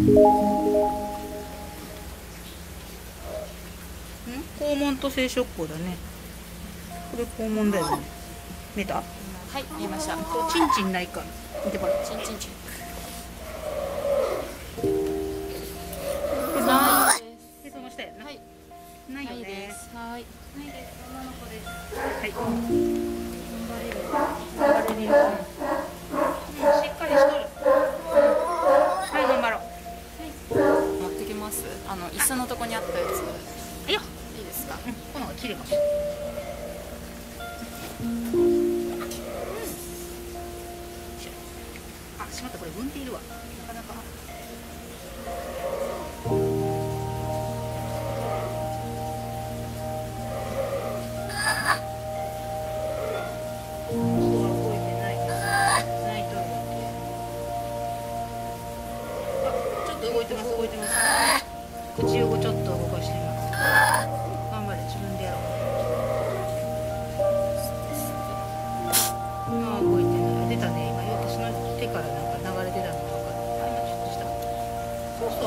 肛門と性触孔だね。これ肛門だよね。見た？ はい、見えました。 チンチンないか見てもらう。 チンチンチン。ないです。 へその下やな。 はい。 ないよね。 ないです。はい。 ないです。女の子です。はい。頑張れる。頑張れるよ。しっかりしとる。はい、頑張ろう。 持ってきます。椅子のとこにあったやつ。 いいよ。 いいですか。 この方が綺麗かも。あ、しまった、これ踏んでいるわ。なかなか。動いてます、動いてます。口をちょっと動かしています。頑張れ、自分でやろう。ああ、動いてない。出たね、今。私の手からなんか流れてたのが分かる。あ、今ちょっとした。そうそう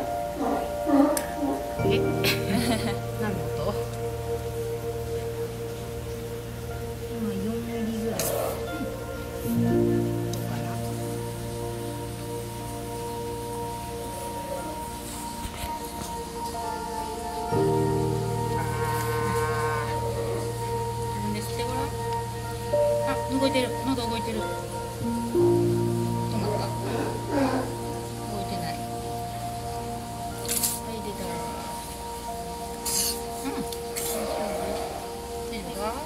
そう。何の音？今4ミリぐらい。どうかな。動いてる、喉動いてる。どうなった？動いてない。はい、出た。うん。出るか？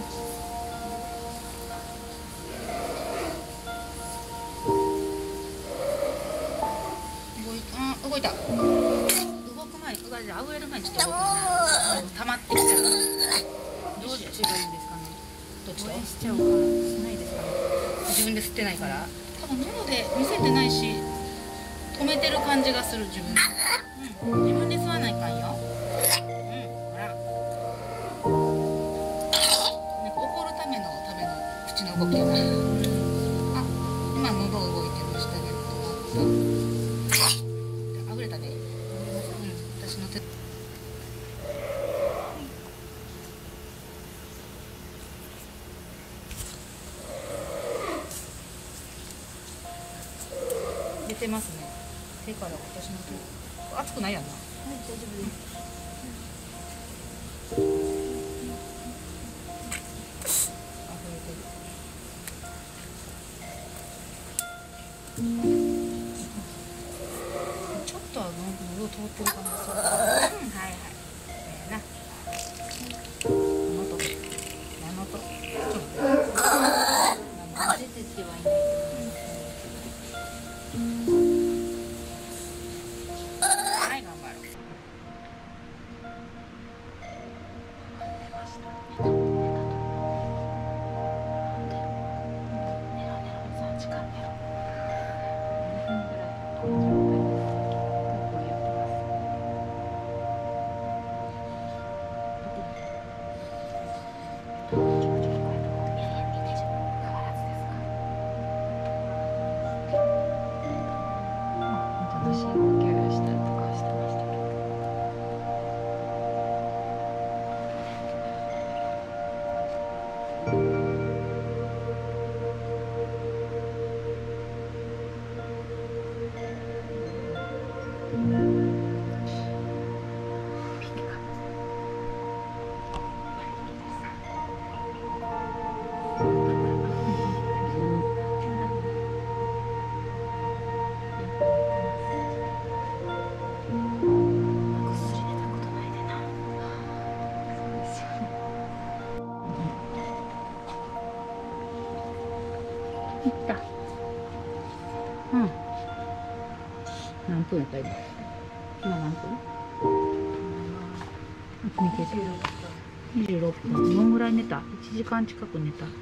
動いた。動く前に、あぐれる前にちょっと動くな。溜まってきちゃう。どっちがいいんですかね。どっちと？しちゃうか。しないですかね。自分で吸ってないから。多分喉で見せてないし、止めてる感じがする自分で。自分で吸わないかんよ。ほら。なんか怒るための口の動きやな。あ、今喉動いてましたけど。あぐれたね。私の手。出てますね。手から私の手。熱くないやんな。はい、大丈夫です。ちょっとは喉通ってるかな。そう。はいはい。な。喉と。何音？ちょっと。出てってはいない。はい、頑張ろう。いった。何分やった今。今何分？見てて。26分。どんぐらい寝た？1時間近く寝た。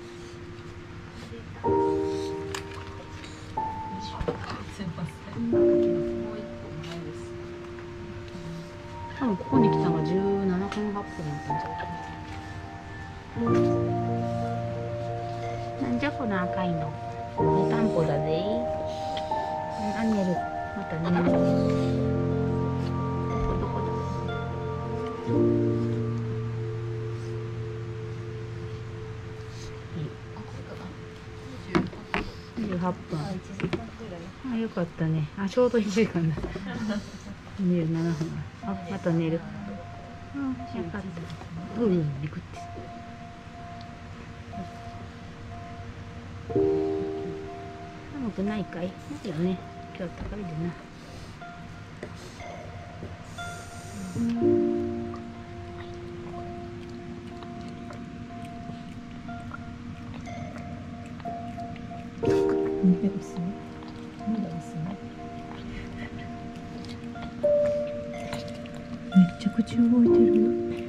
すいません。もう一個ないです。多分ここに来たのが17分8分だったんじゃないかな。なんじゃこの赤いの。湯たんぽだぜ。あ、寝る。また寝る。 18分。 1時間くらい。 あ、よかったね。あ、ちょうど1時間だ。寝る7分。あ、また寝る。うん、よかった。うん、ビクって。寒くないかい？いいよね。今日高いでな。めっちゃ口動いてる。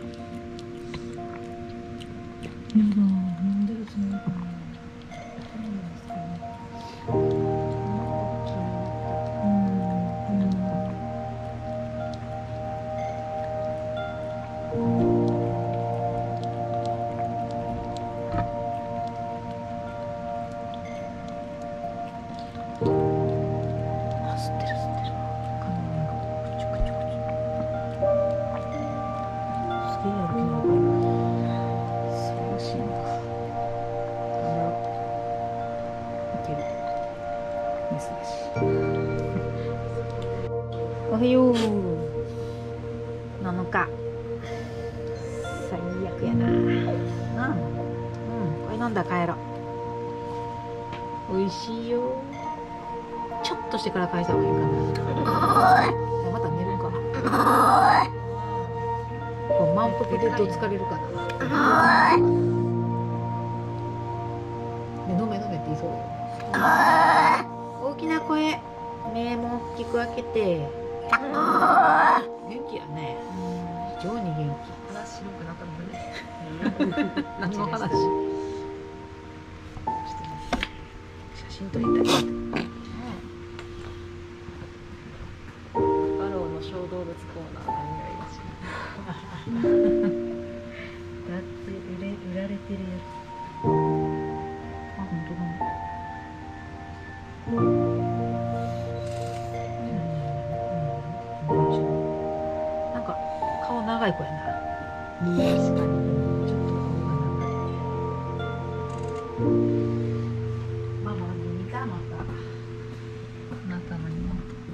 やだ、なんでそのかな。おはよう。7日。最悪やな。これ飲んだら帰ろう。美味しいよ。ちょっとしてから帰った方がいいかな。また寝るんかな。こう満腹でどつかれるかな。で飲め飲めって言いそうよ。大きな声。目も大きく開けて。元気やね。非常に元気。 話白くなったもんね。 何の話？写真撮りたい。 バローの小動物コーナー何がいいし。 だって売られてるやつ。あ、本当だね。なんか顔長い子やな。確かに。ちょっと顔が長い。ママ見たまた。 あなたの妹。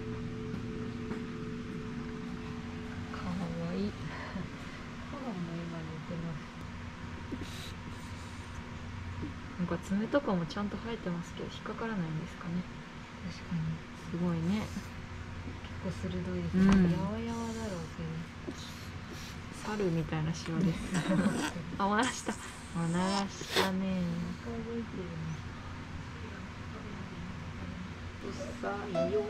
かわいい。 コロンも今寝てます。 なんか爪とかもちゃんと生えてますけど引っかからないんですかね。 確かに。 すごいね。 結構鋭いですうんね。やわやわだろうけど。 猿みたいなシワです。あ、おならした。おならしたね。 動いてるね。 うっさいよ。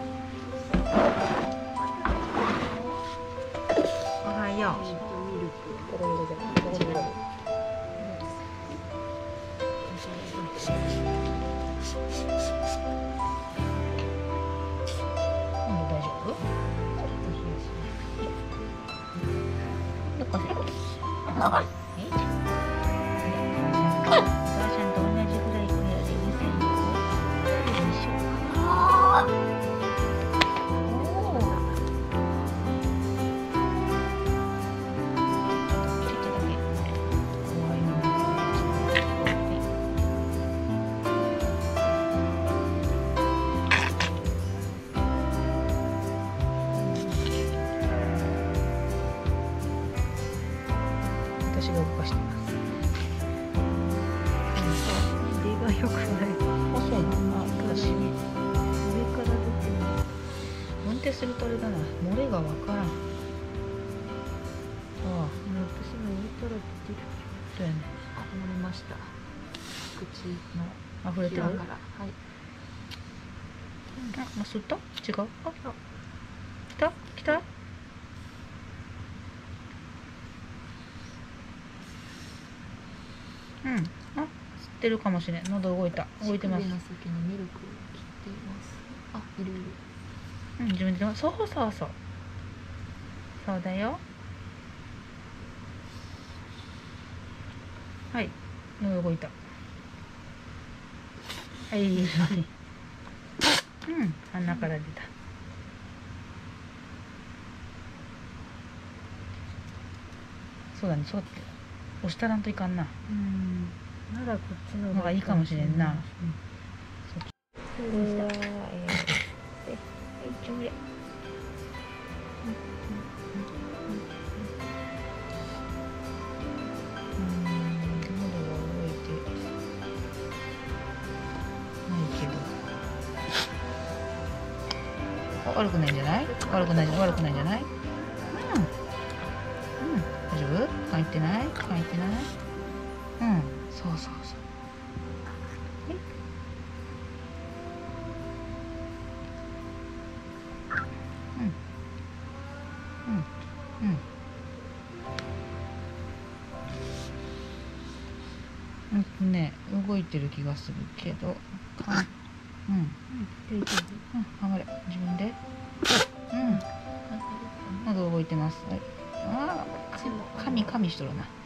おはよう。 ミルク。 コロンドじゃない。コロンドじゃない。大丈夫？よこせ。はい。お母さんと同じぐらいくらいでうるさいよ。よいしょ。ちょっとだけ。怖いな。私が動かしてます。出が良くない。あ、そうなんだ。私上から出てます。運転するとあれだな。漏れがわからん。ああ、私も上から出てる。そうやね。 飲みました。口の溢れてる。 際から。はい。 あ、もう吸った？違う？あ、来た？来た？うん。あ、吸ってるかもしれん。喉動いた。動いてます。 乳首の先にミルクを切っています。あ、いるいる。 うん、自分で。そうそうそう。そうだよ。はい。喉動いた。はい。うん、鼻から出た。そうだね、そうって押したらんといかんな。 ならこっちののがいいかもしれんな。 ちょうれ。 悪くないんじゃない？悪くないんじゃない？うん。大丈夫？入ってない？入ってない？うん。そうそうそう。動いてる気がするけど、頑張れ、自分で。喉動いてます。はい。ああ、噛みしとるな。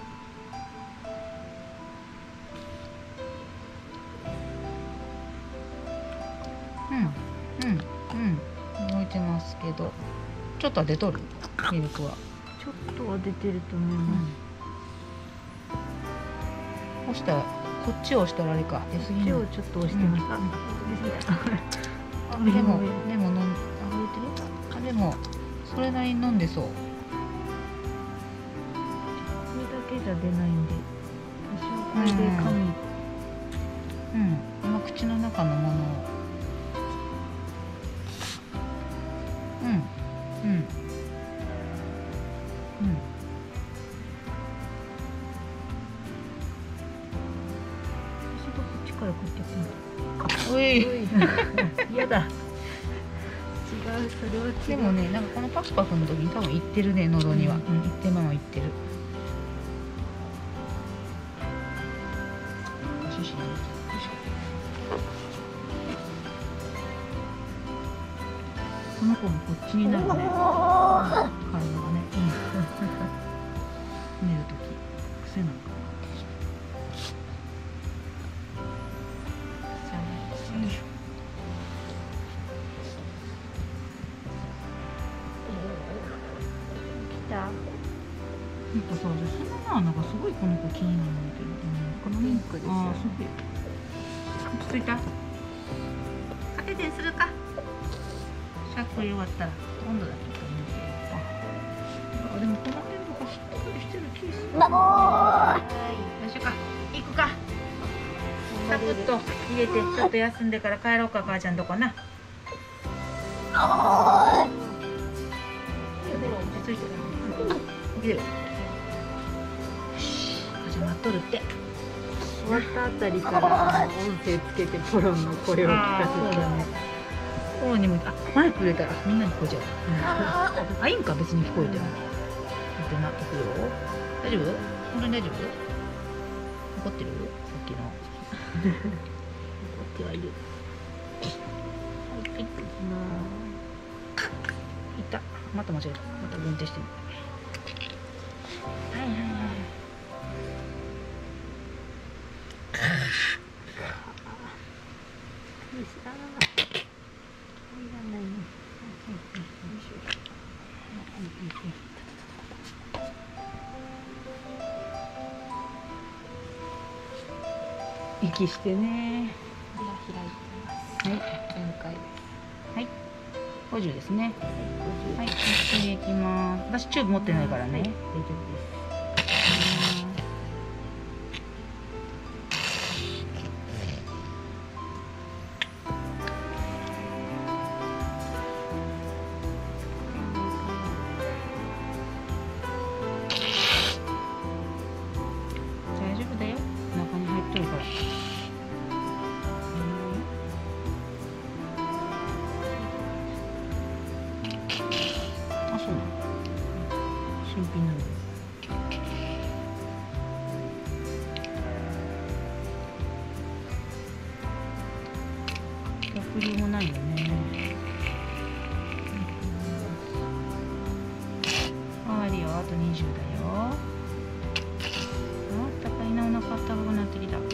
動いてますけど、ちょっとは出とる。ミルクは。 ちょっとは出てると思います。 押したら、こっちを押したらあれか。出過ぎる。 こっちをちょっと押してます。出過ぎた。 でも飲ん、あ、動いてる？あ、でも、それなりに飲んでそう。これだけじゃ出ないんで、多少これで噛み。 今口の中のものを。 からこっちおい嫌だ。違う、それは違う。 でもね、なんかこのパクパクの時に多分いってるね、喉には。いってままいってる。この子もこっちになるね。体がね。寝る時癖なのかな。なんかさ、そんななんかすごいこの子気になるんだけど、 このピンクですよ。 ああ、そう。落ち着いた。カテテンするか。シャック終わったら温度だけと思って。あ、でもこの辺とかしっかりしてる気がする。はい、よいしょか。行くか。サクッと入れて、ちょっと休んでから帰ろうか、母ちゃんとこな。落ち着いてる。起きてる。始まっとるって。 終わったあたりから音声つけてポロンの声を聞かせて。 そうだね。ポロンにも、あ、マイク入れたらみんなに聞こえちゃう。あ、いいんか、別に聞こえても。待ってな、行くよ。大丈夫？本当に大丈夫？怒ってる？さっきの。怒ってはいる。はい、いた。また間違えた。また運転してみる。はいはいはい。息してね。 開いてます。 はい、 全開です。 はい、50ですね。はい、ゆっくりいきます。私チューブ持ってないからね。大丈夫です。大丈夫だよ。中に入っとるから。あ、そうなの。新品なの。逆流もないよね。あるよ、あと20だよ。あ、高いな、お腹あったかくなってきた。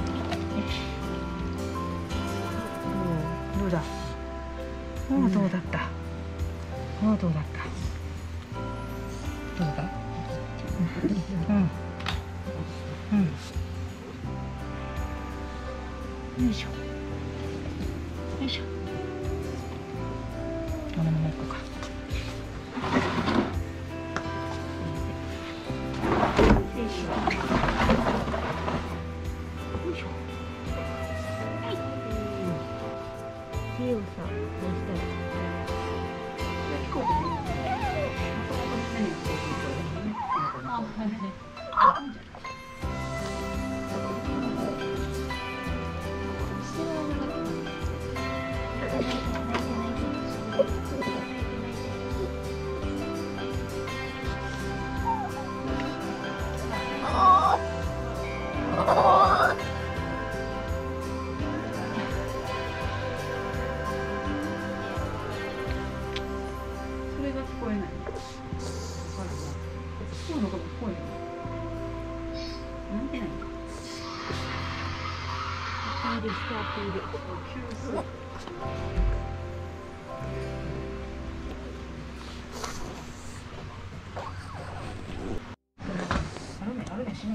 どうだ。どうだった。 どうだ。うんうん。よいしょよいしょ。このまま行こうか。 手をさ、こうしたら。 それが聞こえない。そういうのが聞こえない。なんてないか。 アピールしてアピール。 あるねしない。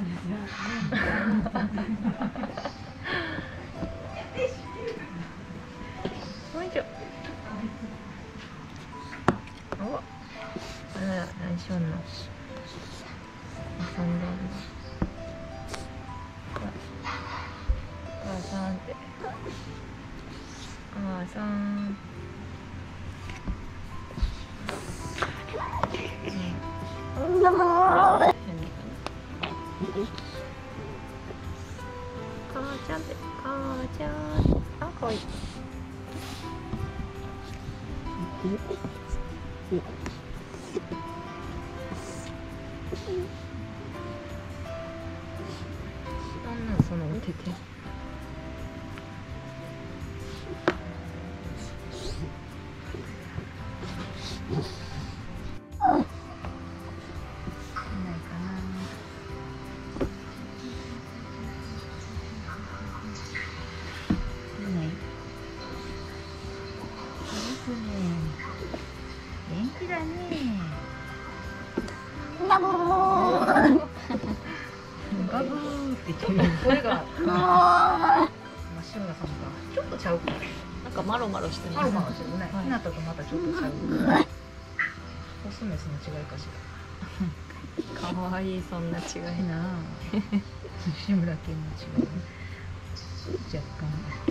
よいしょ。お、あら、何しよんの。遊んでんの。お母さんって。お母さん。母ちゃんって、母ちゃん。あ、かわいい。なんなんそのおてて。 元気だね。 バブバブーって言ってる。声が。真っ白なさんがちょっとちゃう。 なんかマロマロしてマロます。 マロしてるね。ひなたとまたちょっとちゃう。オスメスの違いかしかわいい、そんな違い。 ら。なあ。志村けんの違い。若干。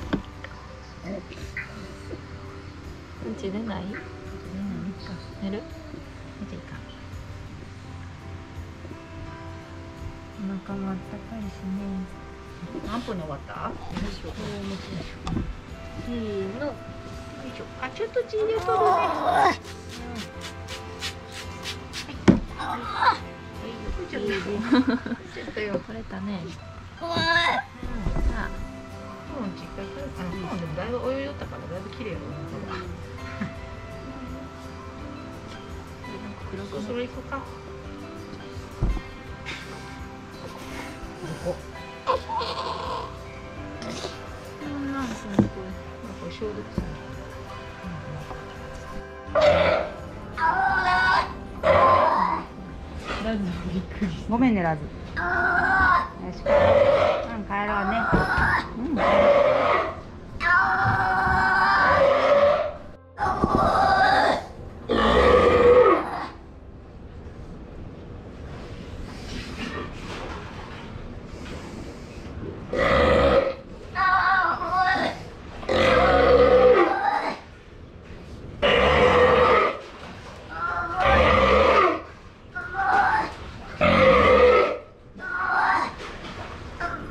うんち出ない？ いいか。 寝る？ 見ていいか。 お腹もあったかいしね。 何分に終わった？よいしょ。 せーの。 よいしょ。あ、ちょっと血出とるね。ちょっとよ。 取れたね。 うん。 さあ、 うん、実家行く。でもだいぶお湯よったからだいぶ綺麗よ。 黒くそれ行くか。ここ。 なんすね、ここれ消毒する。 れ。ラズびっくり。 ごめんねラズ。よし。うん、帰ろうね。うん。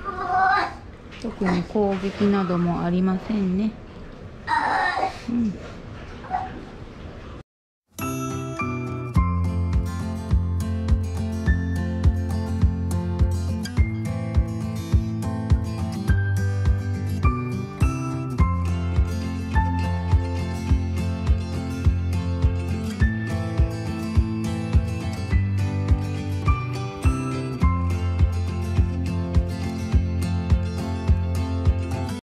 特に攻撃などもありませんね。うん。